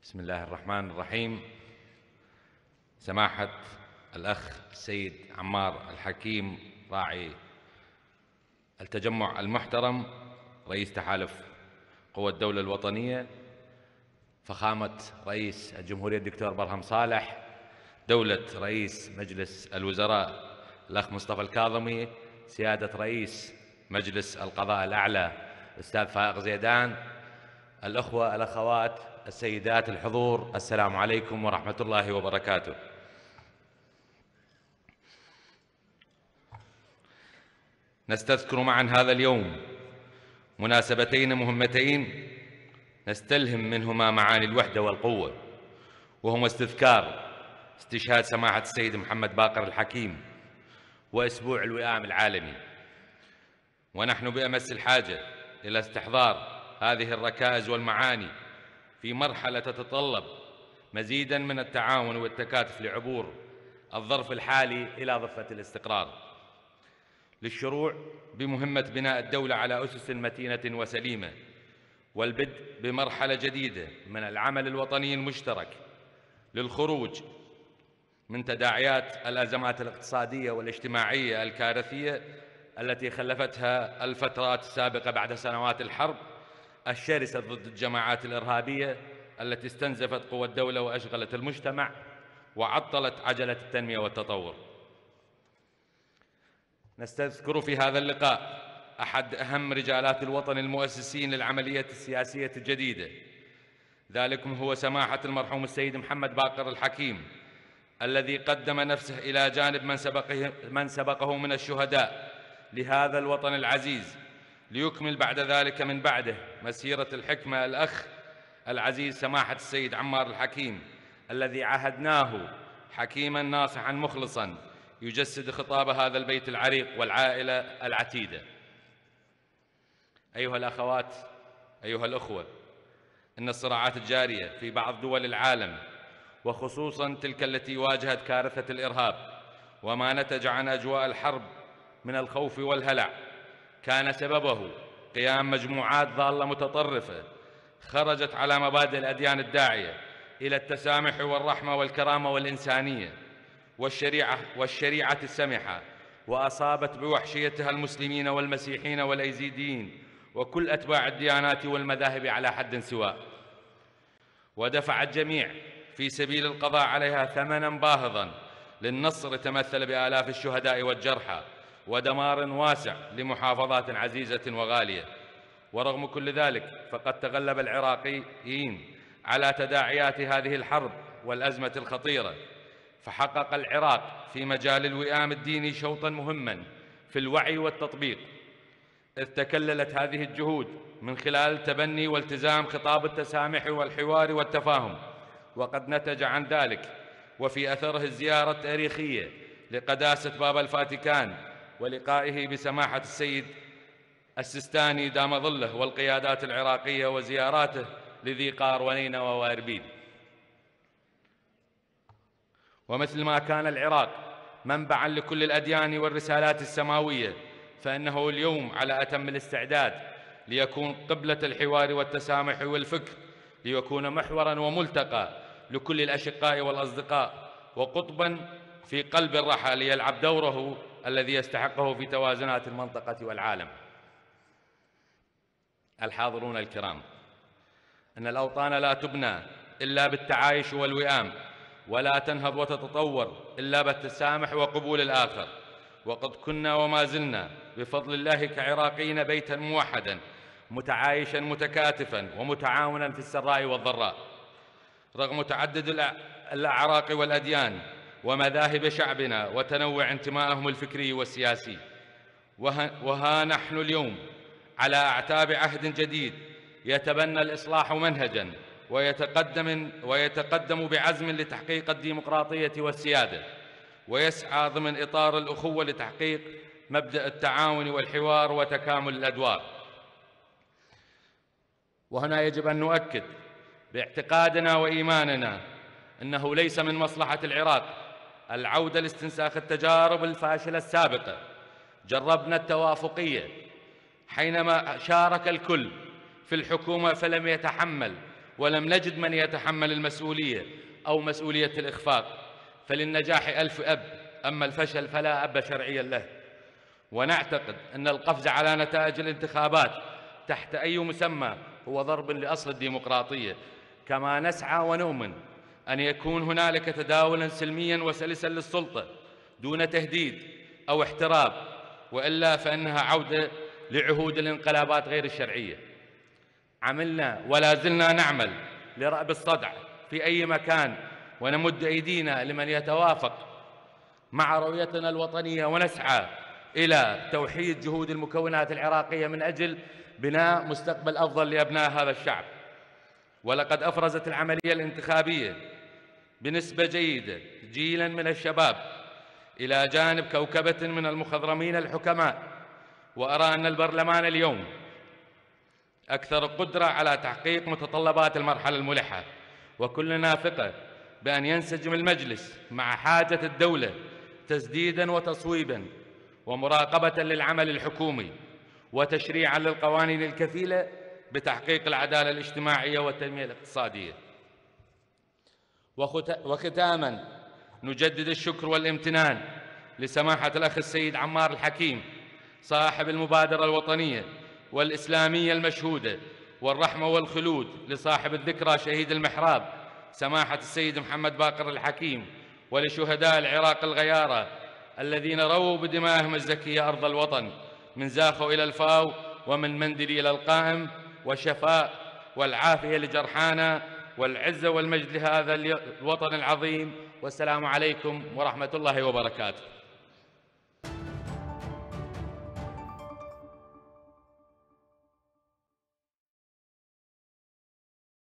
بسم الله الرحمن الرحيم. سماحة الأخ السيد عمار الحكيم راعي التجمع المحترم، رئيس تحالف قوى الدولة الوطنية، فخامة رئيس الجمهورية الدكتور برهم صالح، دولة رئيس مجلس الوزراء الأخ مصطفى الكاظمي، سيادة رئيس مجلس القضاء الأعلى الأستاذ فائق زيدان، الأخوة الأخوات السيدات الحضور، السلام عليكم ورحمة الله وبركاته. نستذكر معا هذا اليوم مناسبتين مهمتين نستلهم منهما معاني الوحدة والقوة، وهما استذكار استشهاد سماحة السيد محمد باقر الحكيم وأسبوع الوئام العالمي، ونحن بأمس الحاجة إلى استحضار هذه الركائز والمعاني في مرحلة تتطلب مزيداً من التعاون والتكاتف لعبور الظرف الحالي إلى ضفة الاستقرار، للشروع بمهمة بناء الدولة على أسس متينة وسليمة، والبدء بمرحلة جديدة من العمل الوطني المشترك للخروج من تداعيات الأزمات الاقتصادية والاجتماعية الكارثية التي خلفتها الفترات السابقة بعد سنوات الحرب الشرسة ضد الجماعات الإرهابية التي استنزفت قوى الدولة وأشغلت المجتمع وعطلت عجلة التنمية والتطور. نستذكر في هذا اللقاء أحد أهم رجالات الوطن المؤسسين للعملية السياسية الجديدة، ذلكم هو سماحة المرحوم السيد محمد باقر الحكيم، الذي قدم نفسه إلى جانب من سبقه من الشهداء لهذا الوطن العزيز، ليكمل بعد ذلك من بعده مسيرة الحكمة الأخ العزيز سماحة السيد عمار الحكيم، الذي عهدناه حكيماً ناصحاً مخلصاً يجسد خطاب هذا البيت العريق والعائلة العتيدة. أيها الأخوات، أيها الأخوة، إن الصراعات الجارية في بعض دول العالم وخصوصاً تلك التي واجهت كارثة الإرهاب وما نتج عن أجواء الحرب من الخوف والهلع كان سببه قيام مجموعات ضالة متطرفة خرجت على مبادئ الأديان الداعية إلى التسامح والرحمة والكرامة والإنسانية والشريعة السمحة، وأصابت بوحشيتها المسلمين والمسيحيين والأيزيديين وكل أتباع الديانات والمذاهب على حد سواء، ودفع الجميع في سبيل القضاء عليها ثمناً باهظاً للنصر تمثل بآلاف الشهداء والجرحى ودمار واسع لمحافظات عزيزة وغالية. ورغم كل ذلك فقد تغلب العراقيين على تداعيات هذه الحرب والأزمة الخطيرة، فحقق العراق في مجال الوئام الديني شوطاً مهماً في الوعي والتطبيق، إذ تكللت هذه الجهود من خلال تبني والتزام خطاب التسامح والحوار والتفاهم، وقد نتج عن ذلك وفي أثره الزيارة التاريخية لقداسة بابا الفاتيكان ولقائه بسماحة السيد السيستاني دام ظله والقيادات العراقية وزياراته لذي قار ونينوى وأربيل. ومثل ما كان العراق منبعاً لكل الأديان والرسالات السماوية، فإنه اليوم على أتم الاستعداد ليكون قبلة الحوار والتسامح والفكر، ليكون محوراً وملتقى لكل الأشقاء والأصدقاء، وقطباً في قلب الرحى ليلعب دوره الذي يستحقه في توازنات المنطقة والعالم. الحاضرون الكرام، إن الأوطان لا تبنى إلا بالتعايش والوئام، ولا تنهض وتتطور إلا بالتسامح وقبول الآخر، وقد كنا وما زلنا بفضل الله كعراقيين بيتاً موحداً متعايشاً متكاتفاً ومتعاوناً في السراء والضراء، رغم تعدد الأعراق والأديان ومذاهب شعبنا وتنوع انتمائهم الفكري والسياسي. وها نحن اليوم على أعتاب عهد جديد يتبنى الإصلاح منهجاً ويتقدم بعزم لتحقيق الديمقراطية والسيادة، ويسعى ضمن إطار الأخوة لتحقيق مبدأ التعاون والحوار وتكامل الأدوار. وهنا يجب أن نؤكد باعتقادنا وإيماننا أنه ليس من مصلحة العراق العودة لاستنساخ التجارب الفاشلة السابقة. جربنا التوافقية حينما شارك الكل في الحكومة فلم يتحمل ولم نجد من يتحمل المسؤولية أو مسؤولية الإخفاق، فللنجاح 1000 أب، أما الفشل فلا أب شرعيا له. ونعتقد أن القفز على نتائج الانتخابات تحت أي مسمى هو ضرب لأصل الديمقراطية، كما نسعى ونؤمن أن يكون هنالك تداولا سلميا وسلسا للسلطة دون تهديد أو احتراب، وإلا فإنها عودة لعهود الانقلابات غير الشرعية. عملنا ولا زلنا نعمل لرأب الصدع في أي مكان، ونمد أيدينا لمن يتوافق مع رؤيتنا الوطنية، ونسعى إلى توحيد جهود المكونات العراقية من أجل بناء مستقبل أفضل لأبناء هذا الشعب. ولقد أفرزت العملية الانتخابية بنسبة جيدة جيلاً من الشباب إلى جانب كوكبة من المخضرمين الحكماء، وأرى أن البرلمان اليوم أكثر قدرة على تحقيق متطلبات المرحلة الملحة، وكلنا ثقة بأن ينسجم المجلس مع حاجة الدولة تسديداً وتصويباً ومراقبة للعمل الحكومي وتشريعاً للقوانين الكفيلة بتحقيق العدالة الاجتماعية والتنمية الاقتصادية. وختاماً نجدد الشكر والامتنان لسماحة الأخ السيد عمار الحكيم صاحب المبادرة الوطنية والإسلامية المشهودة، والرحمة والخلود لصاحب الذكرى شهيد المحراب سماحة السيد محمد باقر الحكيم، ولشهداء العراق الغيارى الذين رووا بدمائهم الزكية أرض الوطن من زاخو إلى الفاو ومن مندل إلى القائم، والشفاء والعافية لجرحانا والعزة والمجد لهذا الوطن العظيم. والسلام عليكم ورحمة الله وبركاته.